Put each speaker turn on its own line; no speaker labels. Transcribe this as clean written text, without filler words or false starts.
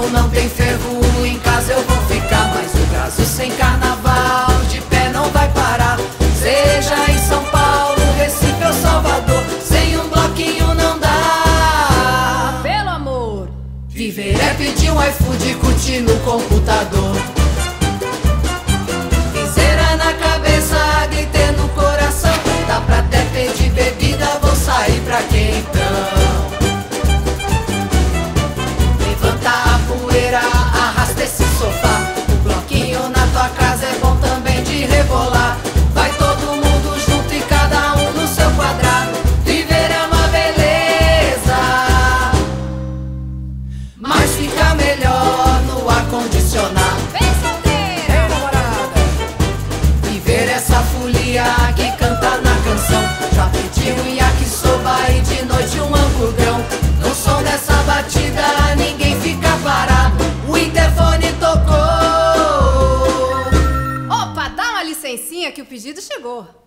quando não tem ferro em casa eu vou ficar. Mas o Brasil sem carnaval de pé não vai parar. Seja em São Paulo, Recife ou Salvador, sem um bloquinho não dá.
Pelo amor,
viver é pedir um iFood, curtir no computador. Piseira na cabeça, griter no coração. Dá pra até pedir bebida, vou sair pra quem então? Levanta a poeira, arrasta esse sofá. O bloquinho na tua casa é bom também de rebolar. Vai todo mundo junto e cada um no seu quadrado. Viver é uma beleza, mas fica melhor no ar-condicionado.
vem solteira,
Namorada, viver essa folia que canta na canção. Já pedi um yakisoba e de noite um hamburgão. No som dessa batida ninguém fica parado. O interfone tocou.
Opa, dá uma licencinha que o pedido chegou.